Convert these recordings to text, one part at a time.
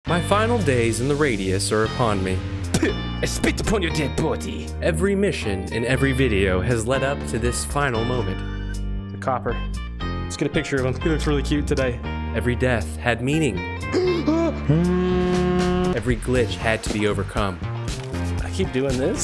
My final days in the radius are upon me. I spit upon your dead body. Every mission in every video has led up to this final moment. The copper. Let's get a picture of him. He looks really cute today. Every death had meaning. Every glitch had to be overcome. I keep doing this.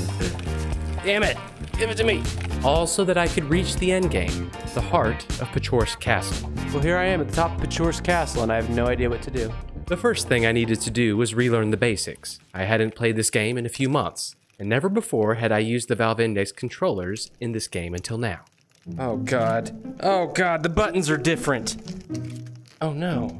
Damn it! Give it to me! All so that I could reach the endgame, the heart of Pechorsk Castle. Well, here I am at the top of Pechorsk Castle, and I have no idea what to do. The first thing I needed to do was relearn the basics. I hadn't played this game in a few months, and never before had I used the Valve Index controllers in this game until now. Oh god. Oh god, the buttons are different. Oh no.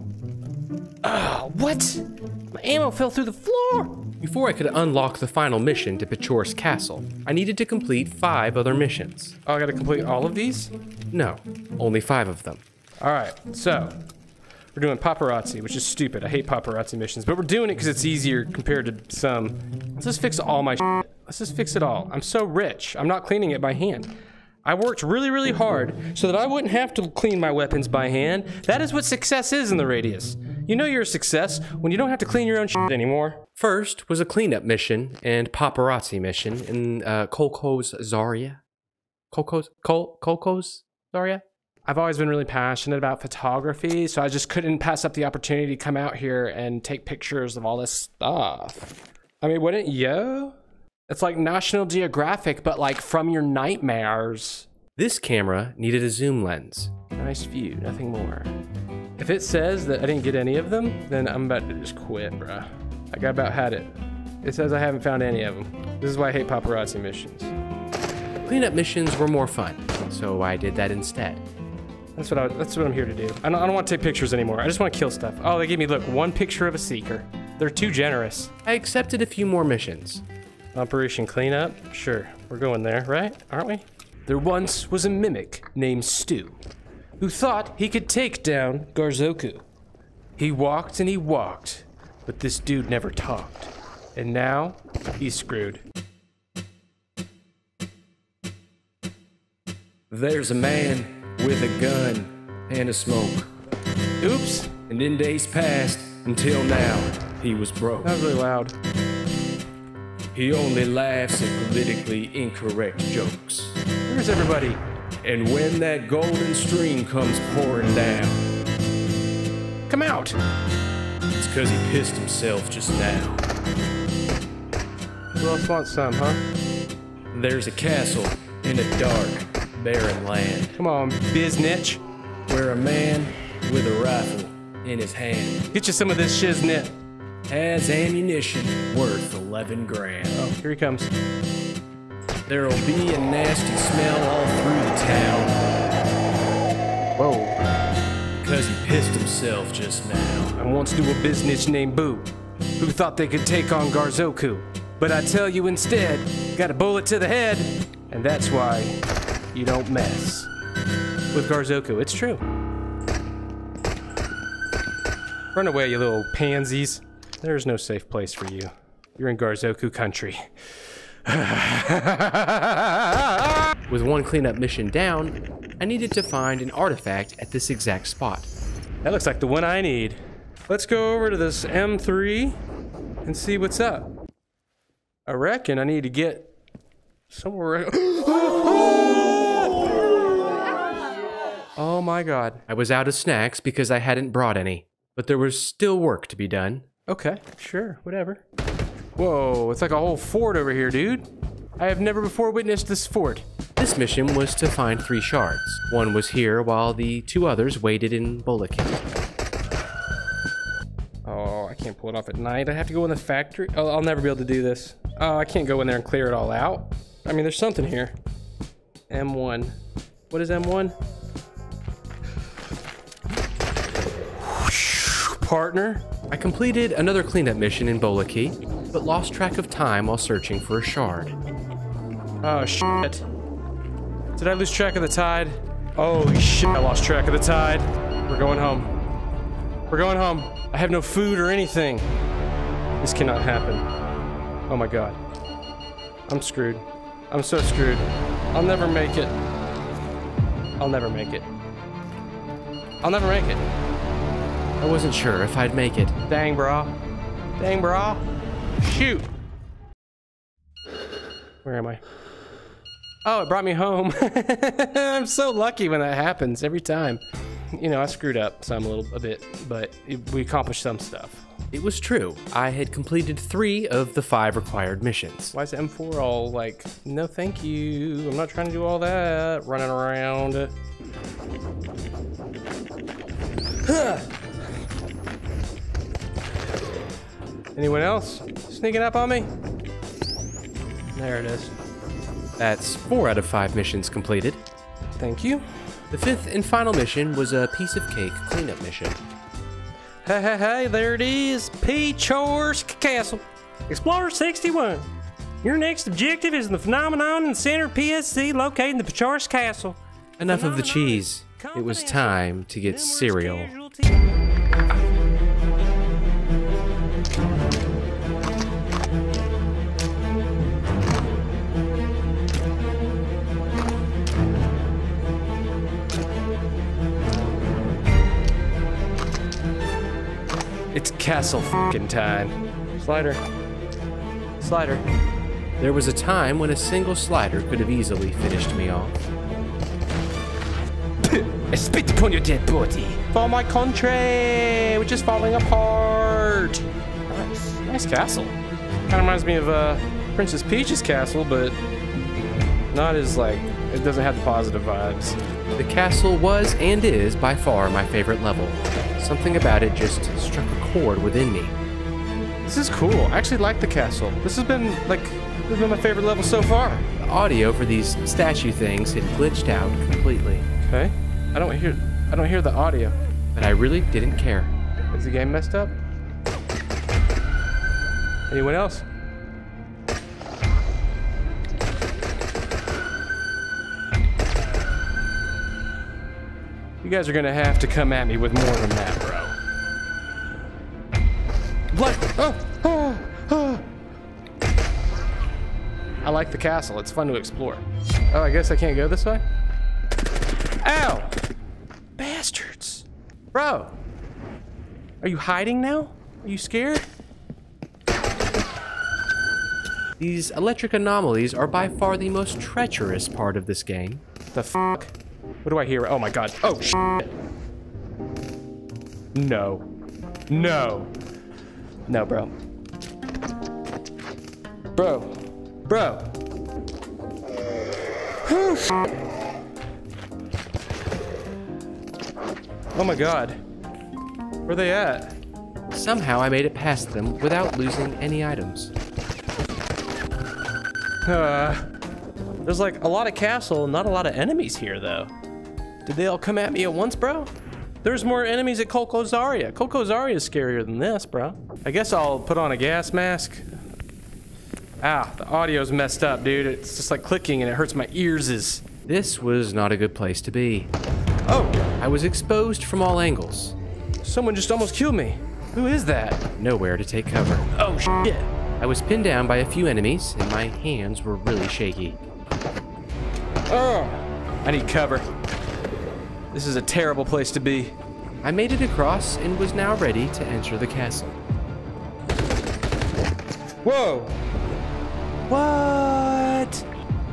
Oh, what? My ammo fell through the floor! Before I could unlock the final mission to Pechorsk Castle, I needed to complete 5 other missions. Oh, I gotta complete all of these? No, only 5 of them. Alright, so we're doing paparazzi, which is stupid. I hate paparazzi missions, but we're doing it because it's easier compared to some. Let's just fix all my shit. Let's just fix it all. I'm so rich. I'm not cleaning it by hand. I worked really, really hard so that I wouldn't have to clean my weapons by hand. That is what success is in the radius. You know you're a success when you don't have to clean your own shit anymore. First was a cleanup mission and paparazzi mission in Kolko's Zarya. Kolko's Zarya? I've always been really passionate about photography, so I just couldn't pass up the opportunity to come out here and take pictures of all this stuff. I mean, wouldn't you? It's like National Geographic, but like from your nightmares. This camera needed a zoom lens. Nice view, nothing more. If it says that I didn't get any of them, then I'm about to just quit, bruh. I got about had it. It says I haven't found any of them. This is why I hate paparazzi missions. Cleanup missions were more fun, so I did that instead. That's what I'm here to do. I don't want to take pictures anymore. I just want to kill stuff. Oh, they gave me, look, 1 picture of a seeker. They're too generous. I accepted a few more missions. Operation Cleanup? Sure, we're going there, right? Aren't we? There once was a mimic named Stu, who thought he could take down Garzoku. He walked and he walked, but this dude never talked. And now, he's screwed. There's a man with a gun and a smoke. Oops. And in days past, until now, he was broke. That was really loud. He only laughs at politically incorrect jokes. Where's everybody? And when that golden stream comes pouring down, come out! It's 'cause he pissed himself just now. Who else wants some, huh? There's a castle in a dark, barren land. Come on, biznitch. Where a man with a rifle in his hand get you some of this shiznit. Has ammunition worth 11 grand. Oh, here he comes. There'll be a nasty smell all through the town. Whoa. Because he pissed himself just now. I once knew a biznitch named Boo, who thought they could take on Garzoku. But I tell you instead, got a bullet to the head, and that's why you don't mess with Garzoku. It's true. Run away, you little pansies. There's no safe place for you. You're in Garzoku country. With 1 cleanup mission down, I needed to find an artifact at this exact spot. That looks like the one I need. Let's go over to this M3 and see what's up. I reckon I need to get somewhere. Oh my god. I was out of snacks because I hadn't brought any, but there was still work to be done. Okay, sure, whatever. Whoa, it's like a whole fort over here, dude. I have never before witnessed this fort. This mission was to find 3 shards. 1 was here while the 2 others waited in Bolakin. Oh, I can't pull it off at night. I have to go in the factory. Oh, I'll never be able to do this. Oh, I can't go in there and clear it all out. I mean, there's something here. M1. What is M1? Partner? I completed another cleanup mission in Bolaki, but lost track of time while searching for a shard. Oh, shit. Did I lose track of the tide? Holy shit, I lost track of the tide. We're going home. We're going home. I have no food or anything. This cannot happen. Oh my god. I'm screwed. I'm so screwed. I'll never make it. I'll never make it. I'll never make it. I wasn't sure if I'd make it. Dang, brah. Dang, brah. Shoot. Where am I? Oh, it brought me home. I'm so lucky when that happens every time. You know, I screwed up a bit, but we accomplished some stuff. It was true. I had completed 3 of the 5 required missions. Why is M4 all like, no thank you, I'm not trying to do all that, running around. Anyone else sneaking up on me? There it is. That's 4 out of 5 missions completed. Thank you. The 5th and final mission was a piece of cake cleanup mission. Hey, there it is. Pechorsk Castle. Explorer 61. Your next objective is the phenomenon in the center of PSC located in the Pechorsk Castle. Enough of the cheese. It was time to get cereal. It's castle f***ing time. Slider. Slider. There was a time when a single slider could have easily finished me off. I spit upon your dead body. For my country, which is falling apart. Nice castle. Kind of reminds me of Princess Peach's castle, but not as like, it doesn't have the positive vibes. The castle was and is by far my favorite level. Something about it just struck a chord within me. This is cool. I actually like the castle. This has been my favorite level so far. The audio for these statue things had glitched out completely. Okay. I don't hear the audio. But I really didn't care. Is the game messed up? Anyone else? You guys are gonna have to come at me with more than that, bro. I like the castle. It's fun to explore. Oh, I guess I can't go this way? Ow! Bastards. Bro. Are you hiding now? Are you scared? These electric anomalies are by far the most treacherous part of this game. The fuck? What do I hear? Oh my god. Oh, shit. No. No. No, bro. Bro. Bro. Oh my god. Where are they at? Somehow I made it past them without losing any items. There's like a lot of castle and not a lot of enemies here, though. Did they all come at me at once, bro? There's more enemies at Kolko Zarya. Kolko Zarya is scarier than this, bro. I guess I'll put on a gas mask. Ah, the audio's messed up, dude. It's just like clicking and it hurts my ears. This was not a good place to be. Oh, I was exposed from all angles. someone just almost killed me. Who is that? Nowhere to take cover. Oh, shit. I was pinned down by a few enemies, and my hands were really shaky. Oh, I need cover. This is a terrible place to be. I made it across and was now ready to enter the castle. Whoa. What?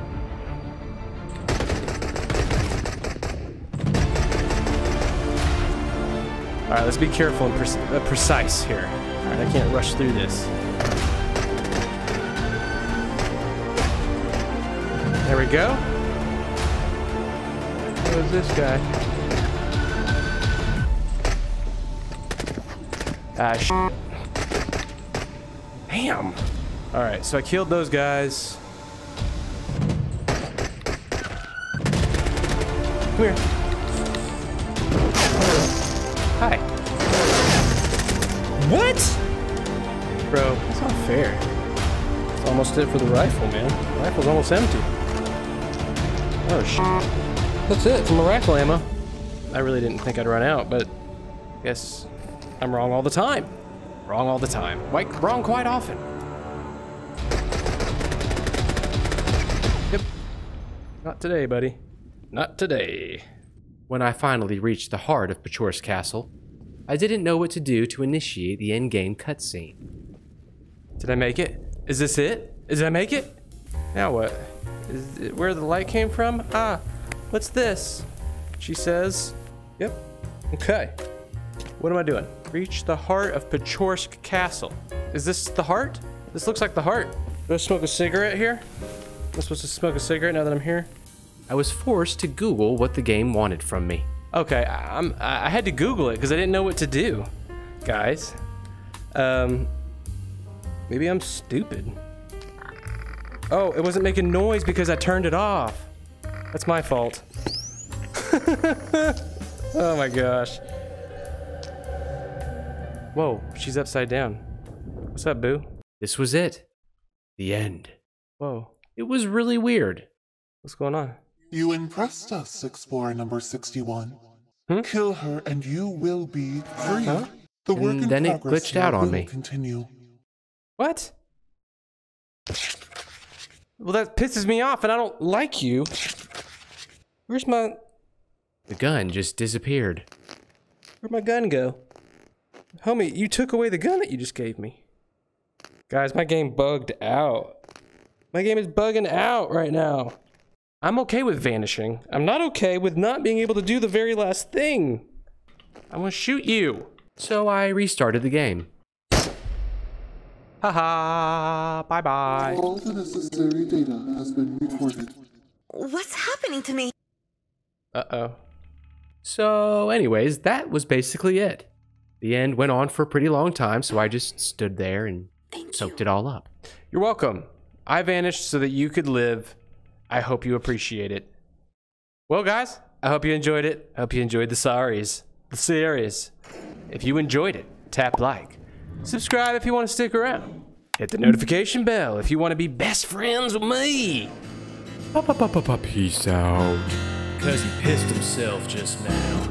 All right, let's be careful and precise here. All right, I can't rush through this. There we go. Who's this guy? Ah, shit. Damn. All right, so I killed those guys. Come here. Hi. What? Bro, that's not fair. That's almost it for the rifle, man. The rifle's almost empty. Oh, shit. That's it for my rifle ammo. I really didn't think I'd run out, but I guess I'm wrong all the time. Wrong all the time. Wrong quite often. Yep. Not today, buddy. Not today. When I finally reached the heart of Pechorsk Castle, I didn't know what to do to initiate the in-game cutscene. Did I make it? Is this it? Did I make it? Now what? Is it where the light came from? Ah, what's this? She says. Yep. Okay. What am I doing? Reach the heart of Pechorsk Castle. Is this the heart? This looks like the heart. Do I smoke a cigarette here? Am I supposed to smoke a cigarette now that I'm here? I was forced to Google what the game wanted from me. Okay, I had to Google it because I didn't know what to do. Guys. Maybe I'm stupid. Oh, it wasn't making noise because I turned it off. That's my fault. Oh my gosh. Whoa, she's upside down. What's up, boo? This was it. The end. Whoa, It was really weird. what's going on? You impressed us, Explorer number 61. Kill her and you will be free. Huh? The work And in then it progress glitched here out on will me. Continue. What? Well, that pisses me off and I don't like you. Where's my... The gun just disappeared. Where'd my gun go? Homie, you took away the gun that you just gave me. Guys, my game bugged out. My game is bugging out right now. I'm okay with vanishing. I'm not okay with not being able to do the very last thing. I want to shoot you. So I restarted the game. Haha, bye-bye. All the necessary data has been recorded. What's happening to me? Uh-oh. So anyways, that was basically it. The end went on for a pretty long time, so I just stood there and soaked it all up. You're welcome. I vanished so that you could live. I hope you appreciate it. Well, guys, I hope you enjoyed it. I hope you enjoyed the series. If you enjoyed it, tap like. Subscribe if you want to stick around. Hit the notification bell if you want to be best friends with me. Peace out. Because he pissed himself just now.